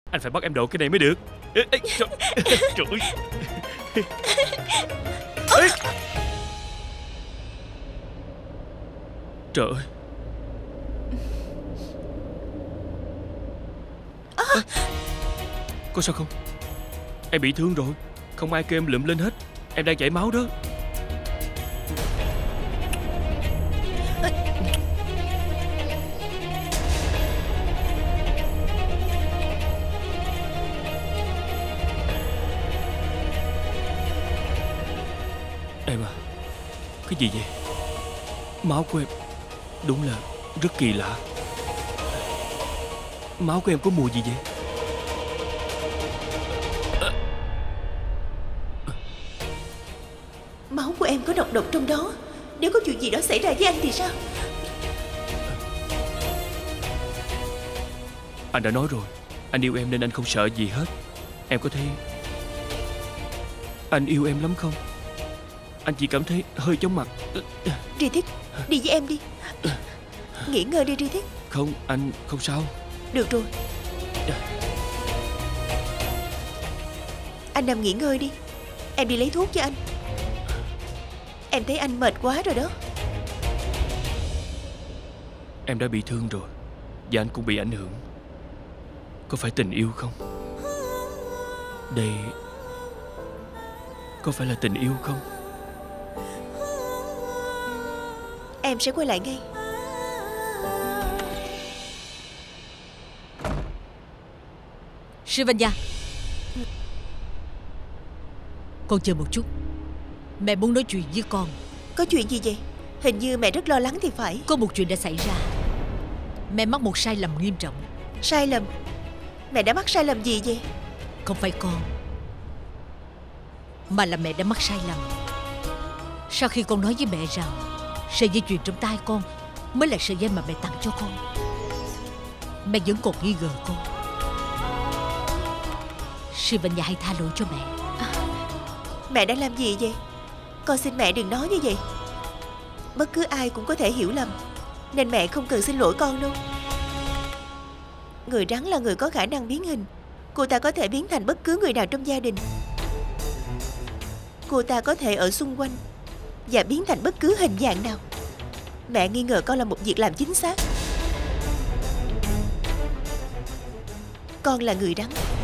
Anh phải bắt em độ cái này mới được. Ê, ê, trời, trời ơi. Ê. Trời ơi. Có sao không? Em bị thương rồi. Không ai kêu em lượm lên hết. Em đang chảy máu đó. Em à, cái gì vậy? Máu của em đúng là rất kỳ lạ. Máu của em có mùi gì vậy? Máu của em có độc trong đó. Nếu có chuyện gì đó xảy ra với anh thì sao? Anh đã nói rồi, anh yêu em nên anh không sợ gì hết. Em có thấy anh yêu em lắm không? Anh chỉ cảm thấy hơi chóng mặt. Tri Thức, đi với em đi. Nghỉ ngơi đi Tri Thức. Không, anh không sao. Được rồi, anh nằm nghỉ ngơi đi. Em đi lấy thuốc cho anh. Em thấy anh mệt quá rồi đó. Em đã bị thương rồi, và anh cũng bị ảnh hưởng. Có phải tình yêu không? Đây có phải là tình yêu không? Em sẽ quay lại ngay. Sivanya, con chờ một chút. Mẹ muốn nói chuyện với con. Có chuyện gì vậy? Hình như mẹ rất lo lắng thì phải. Có một chuyện đã xảy ra. Mẹ mắc một sai lầm nghiêm trọng. Sai lầm? Mẹ đã mắc sai lầm gì vậy? Không phải con, mà là mẹ đã mắc sai lầm. Sau khi con nói với mẹ rằng sợi dây chuyền trong tay con mới là sợi dây mà mẹ tặng cho con, mẹ vẫn còn nghi ngờ con. Sivanya, hãy tha lỗi cho mẹ. Mẹ đã làm gì vậy? Con xin mẹ đừng nói như vậy. Bất cứ ai cũng có thể hiểu lầm, nên mẹ không cần xin lỗi con đâu. Người rắn là người có khả năng biến hình. Cô ta có thể biến thành bất cứ người nào trong gia đình. Cô ta có thể ở xung quanh và biến thành bất cứ hình dạng nào. Mẹ nghi ngờ con là một việc làm chính xác. Con là người rắn.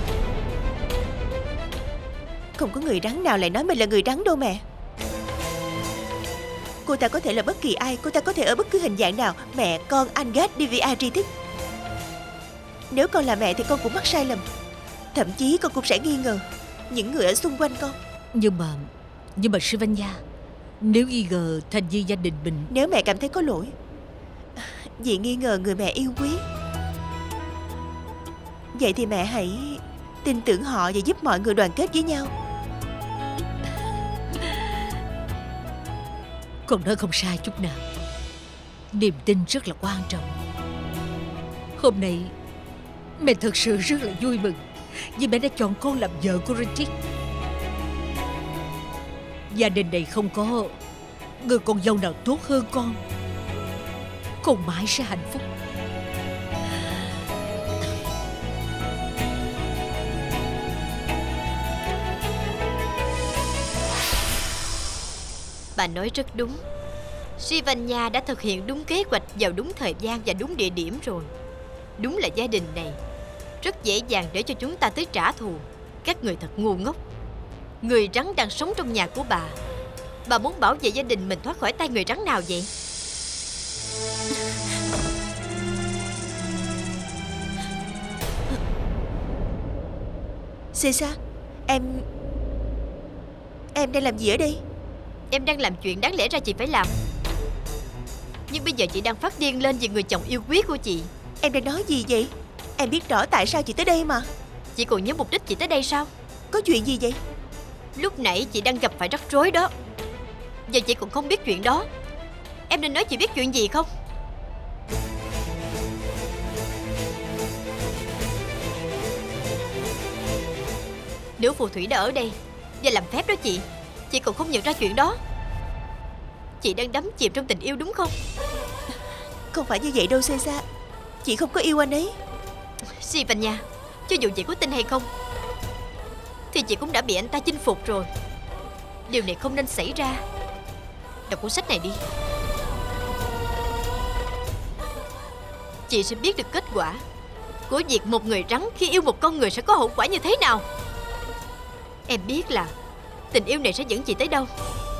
Không có người rắn nào lại nói mình là người rắn đâu mẹ. Cô ta có thể là bất kỳ ai. Cô ta có thể ở bất cứ hình dạng nào. Mẹ, con, anh, Gad, DVA, Tri Thức. Nếu con là mẹ thì con cũng mắc sai lầm. Thậm chí con cũng sẽ nghi ngờ những người ở xung quanh con. Nhưng mà Sivanya, nếu nghi ngờ thành viên gia đình mình, nếu mẹ cảm thấy có lỗi vì nghi ngờ người mẹ yêu quý, vậy thì mẹ hãy tin tưởng họ và giúp mọi người đoàn kết với nhau. con nói không sai chút nào. Niềm tin rất là quan trọng. Hôm nay mẹ thật sự rất là vui mừng vì mẹ đã chọn con làm vợ của Ritik. Gia đình này không có người con dâu nào tốt hơn con. Con mãi sẽ hạnh phúc. Bà nói rất đúng. Sivanya đã thực hiện đúng kế hoạch vào đúng thời gian và đúng địa điểm rồi. Đúng là gia đình này rất dễ dàng để cho chúng ta tới trả thù. Các người thật ngu ngốc. Người rắn đang sống trong nhà của bà. Bà muốn bảo vệ gia đình mình thoát khỏi tay người rắn nào vậy? Caesar, em đang làm gì ở đây? Em đang làm chuyện đáng lẽ ra chị phải làm. Nhưng bây giờ chị đang phát điên lên vì người chồng yêu quý của chị. Em đang nói gì vậy? Em biết rõ tại sao chị tới đây mà. Chị còn nhớ mục đích chị tới đây sao? Có chuyện gì vậy? Lúc nãy chị đang gặp phải rắc rối đó. Giờ chị cũng không biết chuyện đó. Em nên nói chị biết chuyện gì không? Nếu phù thủy đã ở đây và làm phép đó chị còn không nhận ra chuyện đó. Chị đang đắm chìm trong tình yêu đúng không? Không phải như vậy đâu Caesar. Chị không có yêu anh ấy. Sivanya, Cho dù chị có tin hay không thì chị cũng đã bị anh ta chinh phục rồi. Điều này không nên xảy ra. Đọc cuốn sách này đi. Chị sẽ biết được kết quả của việc một người rắn khi yêu một con người sẽ có hậu quả như thế nào. Em biết là tình yêu này sẽ dẫn chị tới đâu.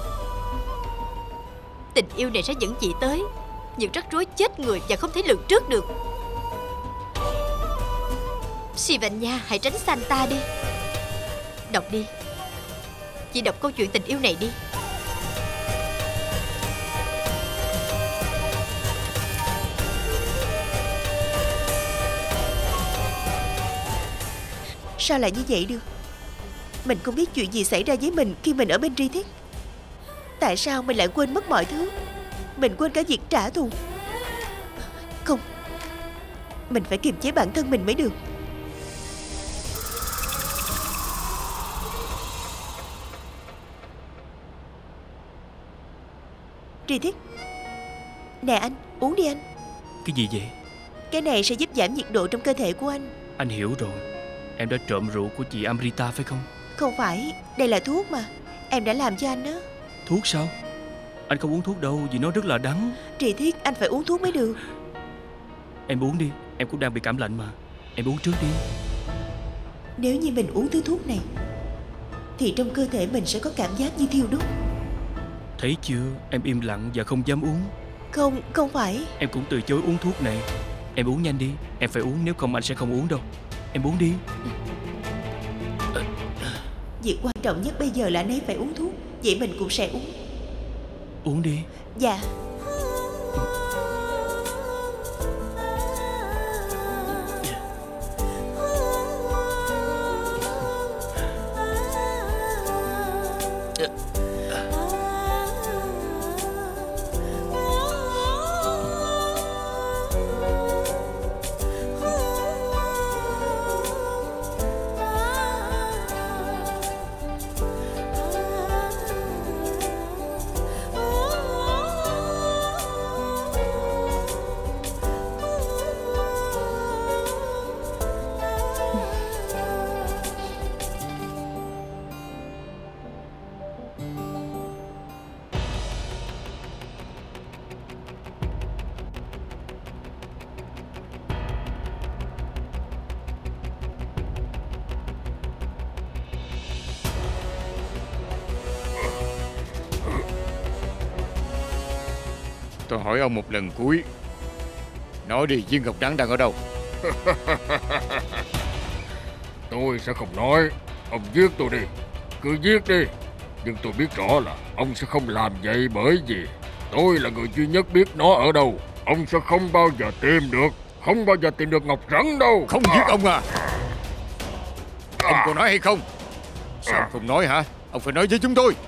Tình yêu này sẽ dẫn chị tới những rắc rối chết người và không thể lường trước được. Sivanya, hãy tránh xa anh ta đi. Đọc đi. Chị đọc câu chuyện tình yêu này đi. Sao lại như vậy được? Mình không biết chuyện gì xảy ra với mình khi mình ở bên Tri Thiết. Tại sao mình lại quên mất mọi thứ? Mình quên cả việc trả thù. Không, mình phải kiềm chế bản thân mình mới được. Tri Thiết. Nè anh, uống đi anh. Cái gì vậy? Cái này sẽ giúp giảm nhiệt độ trong cơ thể của anh. Anh hiểu rồi. Em đã trộm rượu của chị Amrita phải không? Không phải, đây là thuốc mà. Em đã làm cho anh đó. Thuốc sao? Anh không uống thuốc đâu vì nó rất là đắng. Tri Thiết, anh phải uống thuốc mới được. Em uống đi, em cũng đang bị cảm lạnh mà. Em uống trước đi. Nếu như mình uống thứ thuốc này thì trong cơ thể mình sẽ có cảm giác như thiêu đốt. Thấy chưa, em im lặng và không dám uống. Không, không phải. Em cũng từ chối uống thuốc này. Em uống nhanh đi. Em phải uống, nếu không anh sẽ không uống đâu. Em uống đi. Việc quan trọng nhất bây giờ là anh ấy phải uống thuốc. Vậy mình cũng sẽ uống. Uống đi. Dạ. Tôi hỏi ông một lần cuối. Nói đi, viên ngọc trắng đang ở đâu? Tôi sẽ không nói. Ông giết tôi đi, cứ giết đi. Nhưng tôi biết rõ là ông sẽ không làm vậy, bởi vì tôi là người duy nhất biết nó ở đâu. Ông sẽ không bao giờ tìm được, không bao giờ tìm được ngọc rắn đâu. Không giết ông à? Ông có nói hay không? Sao ông không nói hả? Ông phải nói với chúng tôi.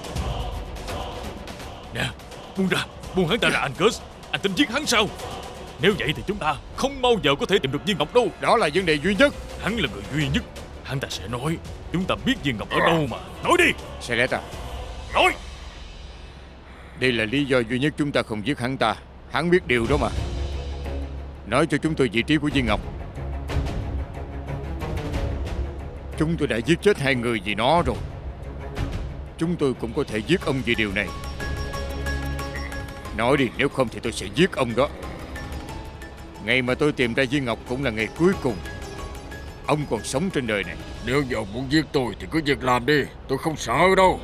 Nè, buông ra, buông hắn ta ra Angus. Anh tính giết hắn sao? Nếu vậy thì chúng ta không bao giờ có thể tìm được viên ngọc đâu. Đó là vấn đề duy nhất. Hắn là người duy nhất. Hắn ta sẽ nói. Chúng ta biết viên ngọc ở đâu mà. Nói đi. Celeste à, Nói. đây là lý do duy nhất chúng ta không giết hắn ta. Hắn biết điều đó mà. Nói cho chúng tôi vị trí của viên ngọc. Chúng tôi đã giết chết 2 người vì nó rồi. Chúng tôi cũng có thể giết ông vì điều này. Nói đi, nếu không thì tôi sẽ giết ông đó. Ngày mà tôi tìm ra viên ngọc cũng là ngày cuối cùng ông còn sống trên đời này. Nếu như ông muốn giết tôi thì cứ việc làm đi. Tôi không sợ đâu.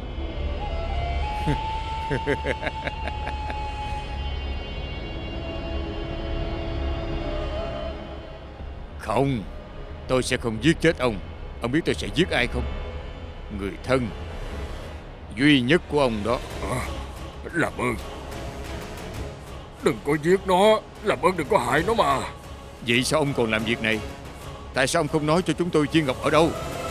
Không, tôi sẽ không giết chết ông. Ông biết tôi sẽ giết ai không? Người thân duy nhất của ông đó. Làm ơn, đừng có giết nó. Làm ơn đừng có hại nó mà. Vậy sao ông còn làm việc này? Tại sao ông không nói cho chúng tôi viên ngọc ở đâu?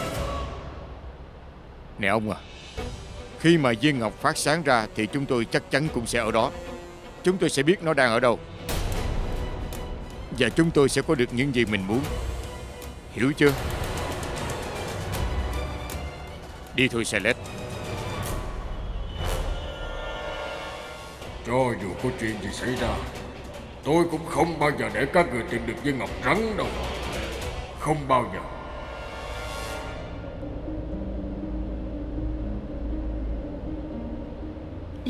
Nè ông à, khi mà viên ngọc phát sáng ra thì chúng tôi chắc chắn cũng sẽ ở đó. Chúng tôi sẽ biết nó đang ở đâu. Và chúng tôi sẽ có được những gì mình muốn. Hiểu chưa? Đi thôi Celeste. Cho dù có chuyện gì xảy ra, tôi cũng không bao giờ để các người tìm được viên ngọc rắn đâu. Không bao giờ.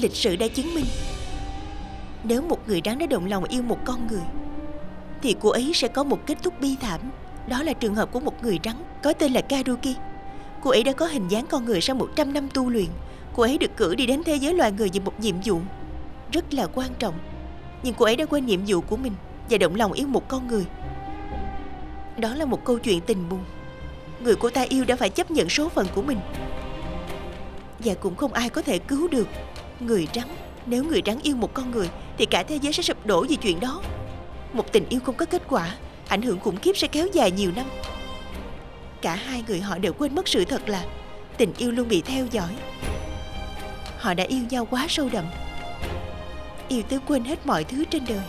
lịch sử đã chứng minh, nếu một người rắn đã động lòng yêu một con người thì cô ấy sẽ có một kết thúc bi thảm. Đó là trường hợp của một người rắn có tên là Karuki. Cô ấy đã có hình dáng con người sau 100 năm tu luyện. Cô ấy được cử đi đến thế giới loài người vì một nhiệm vụ rất là quan trọng. Nhưng cô ấy đã quên nhiệm vụ của mình và động lòng yêu một con người. Đó là một câu chuyện tình buồn. Người cô ta yêu đã phải chấp nhận số phận của mình, và cũng không ai có thể cứu được người rắn. Nếu người rắn yêu một con người thì cả thế giới sẽ sụp đổ vì chuyện đó. Một tình yêu không có kết quả, ảnh hưởng khủng khiếp sẽ kéo dài nhiều năm. Cả hai người họ đều quên mất sự thật là tình yêu luôn bị theo dõi. Họ đã yêu nhau quá sâu đậm, yêu tới quên hết mọi thứ trên đời.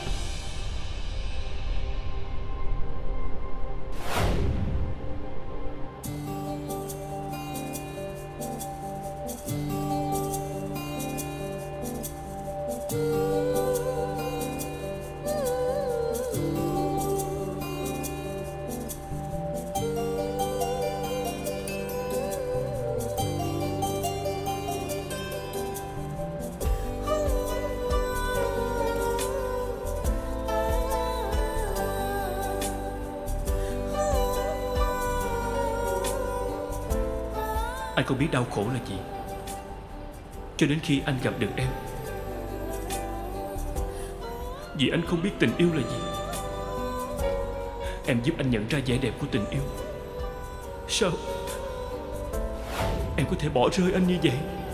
Anh không biết đau khổ là gì, cho đến khi anh gặp được em. Vì anh không biết tình yêu là gì. Em giúp anh nhận ra vẻ đẹp của tình yêu. Sao em có thể bỏ rơi anh như vậy?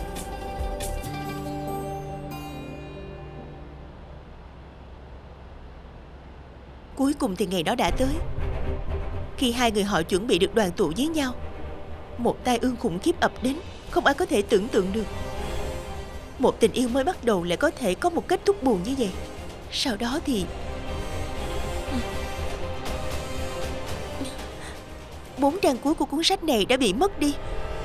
Cuối cùng thì ngày đó đã tới. Khi hai người họ chuẩn bị được đoàn tụ với nhau, một tai ương khủng khiếp ập đến, không ai có thể tưởng tượng được. Một tình yêu mới bắt đầu lại có thể có một kết thúc buồn như vậy. Sau đó thì 4 trang cuối của cuốn sách này đã bị mất đi.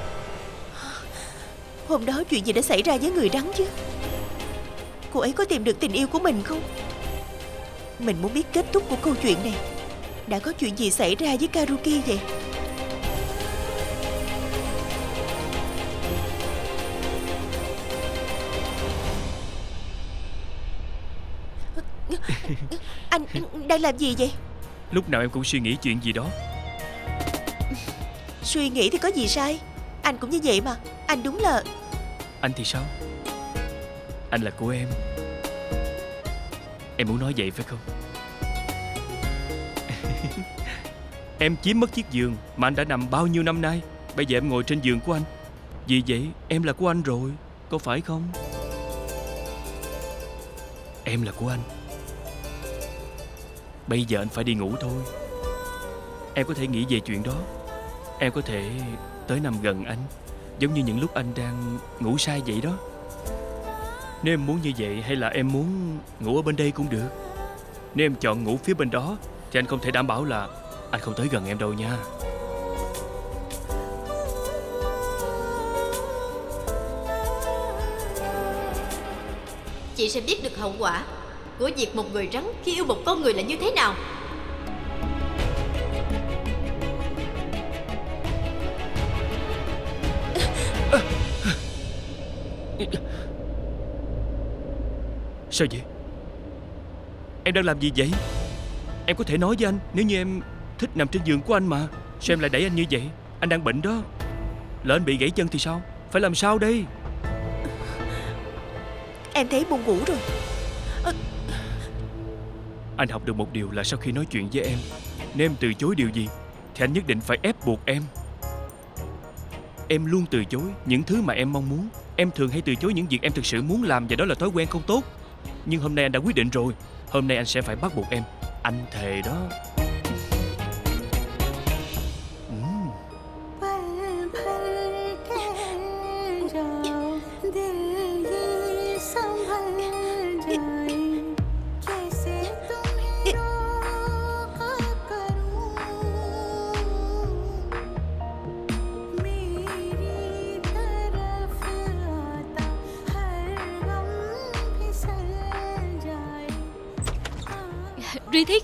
Hôm đó chuyện gì đã xảy ra với người rắn chứ? Cô ấy có tìm được tình yêu của mình không? Mình muốn biết kết thúc của câu chuyện này. Đã có chuyện gì xảy ra với Karuki vậy? Anh đang làm gì vậy? Lúc nào em cũng suy nghĩ chuyện gì đó. Suy nghĩ thì có gì sai? Anh cũng như vậy mà. Anh đúng là... Anh thì sao? Anh là của em. Em muốn nói vậy phải không? Em chiếm mất chiếc giường mà anh đã nằm bao nhiêu năm nay. Bây giờ em ngồi trên giường của anh. Vì vậy em là của anh rồi, có phải không? Em là của anh. Bây giờ anh phải đi ngủ thôi. Em có thể nghĩ về chuyện đó. Em có thể tới nằm gần anh, giống như những lúc anh đang ngủ say vậy đó. Nếu em muốn như vậy, hay là em muốn ngủ ở bên đây cũng được. Nếu em chọn ngủ phía bên đó thì anh không thể đảm bảo là anh không tới gần em đâu nha. Chị sẽ biết được hậu quả của việc một người rắn khi yêu một con người là như thế nào. Sao vậy? Em đang làm gì vậy? Em có thể nói với anh nếu như em thích nằm trên giường của anh mà. Sao em lại đẩy anh như vậy? Anh đang bệnh đó. Lỡ anh bị gãy chân thì sao? Phải làm sao đây? Em thấy buồn ngủ rồi. Anh học được một điều là sau khi nói chuyện với em, nếu em từ chối điều gì thì anh nhất định phải ép buộc em. Em luôn từ chối những thứ mà em mong muốn. Em thường hay từ chối những việc em thực sự muốn làm, và đó là thói quen không tốt. Nhưng hôm nay anh đã quyết định rồi. Hôm nay anh sẽ phải bắt buộc em. Anh thề đó. Ri Thiết,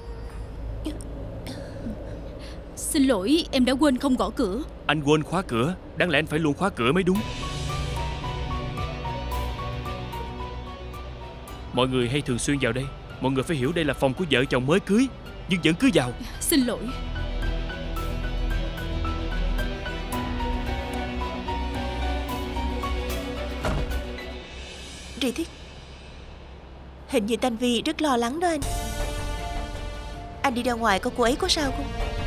xin lỗi, em đã quên không gõ cửa. Anh quên khóa cửa. Đáng lẽ anh phải luôn khóa cửa mới đúng. Mọi người hay thường xuyên vào đây. Mọi người phải hiểu đây là phòng của vợ chồng mới cưới, nhưng vẫn cứ vào. Xin lỗi. Ri Thiết, hình như Thanh Vi rất lo lắng đó anh. Anh đi ra ngoài coi cô ấy có sao không?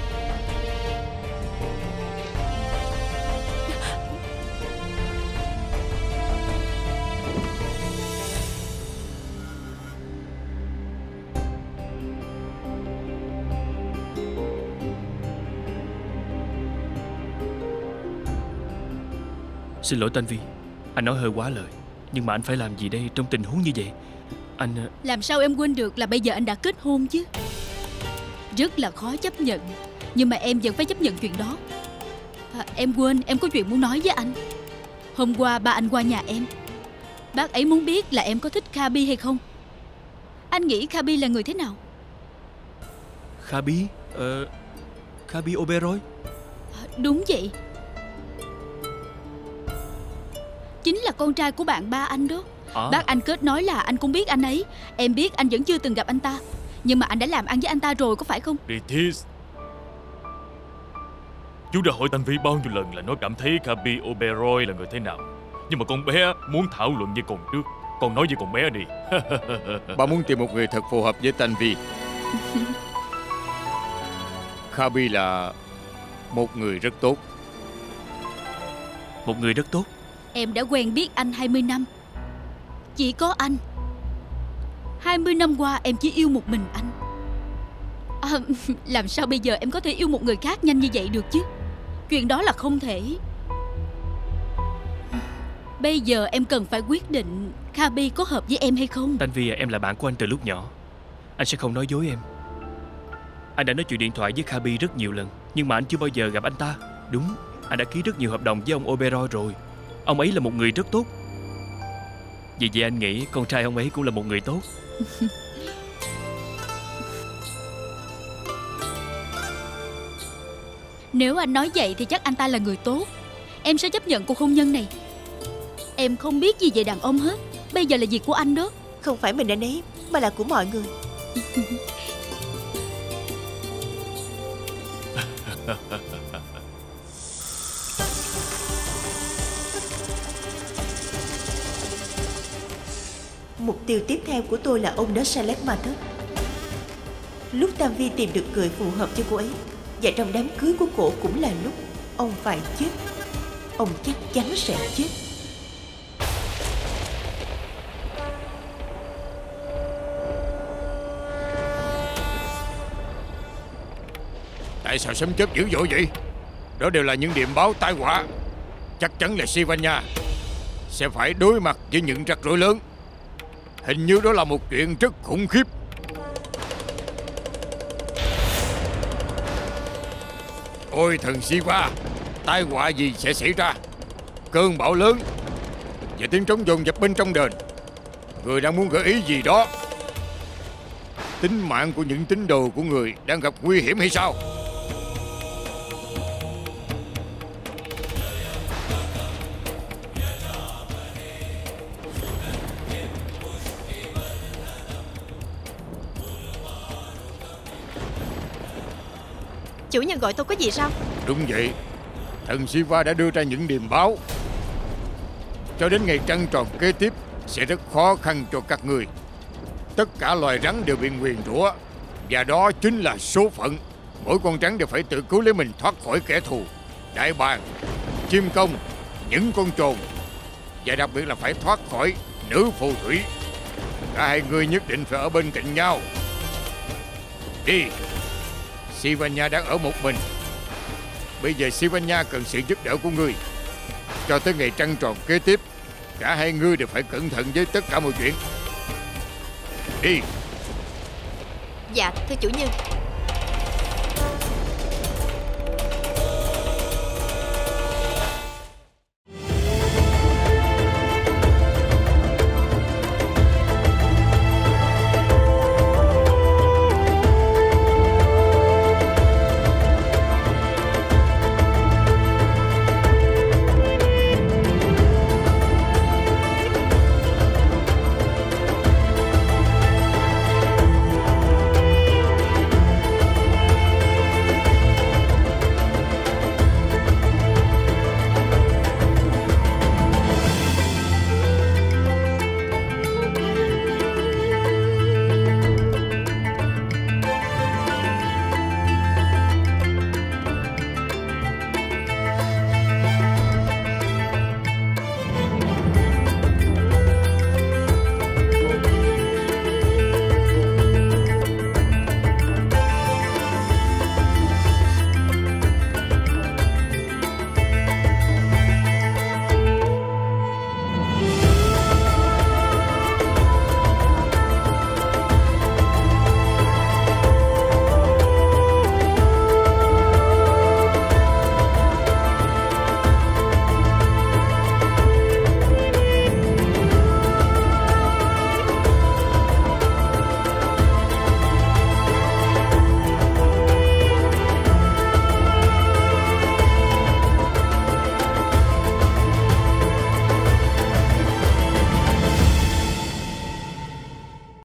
Xin lỗi Thanh Vi, anh nói hơi quá lời. Nhưng mà anh phải làm gì đây trong tình huống như vậy? Anh... Làm sao em quên được là bây giờ anh đã kết hôn chứ? Rất là khó chấp nhận, nhưng mà em vẫn phải chấp nhận chuyện đó. Em quên, em có chuyện muốn nói với anh. Hôm qua ba anh qua nhà em. Bác ấy muốn biết là em có thích Khaby hay không. Anh nghĩ Khaby là người thế nào? Khaby? Khaby Oberoi? Đúng vậy. Chính là con trai của bạn ba anh đó. Bác anh Kết nói là anh cũng biết anh ấy. Em biết anh vẫn chưa từng gặp anh ta, nhưng mà anh đã làm ăn với anh ta rồi, có phải không? Rithis, chú đã hỏi Thanh Vi bao nhiêu lần là nó cảm thấy Khaby Oberoi là người thế nào. Nhưng mà con bé muốn thảo luận với con trước. Con nói với con bé đi. Bà muốn tìm một người thật phù hợp với Thanh Vi. Khaby là một người rất tốt. Một người rất tốt. Em đã quen biết anh 20 năm. Chỉ có anh. 20 năm qua em chỉ yêu một mình anh. Làm sao bây giờ em có thể yêu một người khác nhanh như vậy được chứ? Chuyện đó là không thể. Bây giờ em cần phải quyết định Khaby có hợp với em hay không. Thanh Vi, em là bạn của anh từ lúc nhỏ. Anh sẽ không nói dối em. Anh đã nói chuyện điện thoại với Khaby rất nhiều lần, nhưng mà anh chưa bao giờ gặp anh ta. Đúng, anh đã ký rất nhiều hợp đồng với ông Oberoi rồi. Ông ấy là một người rất tốt. Vì vậy anh nghĩ con trai ông ấy cũng là một người tốt. Nếu anh nói vậy thì chắc anh ta là người tốt. Em sẽ chấp nhận cuộc hôn nhân này. Em không biết gì về đàn ông hết. Bây giờ là việc của anh đó. Không phải mình anh ấy, mà là của mọi người. Mục tiêu tiếp theo của tôi là ông đó Salek Mathur. Lúc Tam Vi tìm được người phù hợp cho cô ấy, và trong đám cưới của cổ cũng là lúc ông phải chết. Ông chắc chắn sẽ chết. Tại sao sấm chớp dữ dội vậy? Đó đều là những điểm báo tai họa. Chắc chắn là Sivanya sẽ phải đối mặt với những rắc rối lớn. Hình như đó là một chuyện rất khủng khiếp. Ôi thần Shiva, tai họa gì sẽ xảy ra? Cơn bão lớn và tiếng trống dồn dập bên trong đền. Người đang muốn gợi ý gì đó? Tính mạng của những tín đồ của người đang gặp nguy hiểm hay sao? Chủ nhân gọi tôi có gì sao? Đúng vậy, thần Shiva đã đưa ra những điềm báo. Cho đến ngày trăng tròn kế tiếp sẽ rất khó khăn cho các người. Tất cả loài rắn đều bị nguyền rủa, và đó chính là số phận. Mỗi con rắn đều phải tự cứu lấy mình thoát khỏi kẻ thù. Đại bàng, chim công, những con trồn, và đặc biệt là phải thoát khỏi nữ phù thủy. Cả hai người nhất định phải ở bên cạnh nhau. Đi. Sivanya đang ở một mình. Bây giờ Sivanya cần sự giúp đỡ của ngươi. Cho tới ngày trăng tròn kế tiếp, cả hai ngươi đều phải cẩn thận với tất cả mọi chuyện. Đi. Dạ thưa chủ nhân.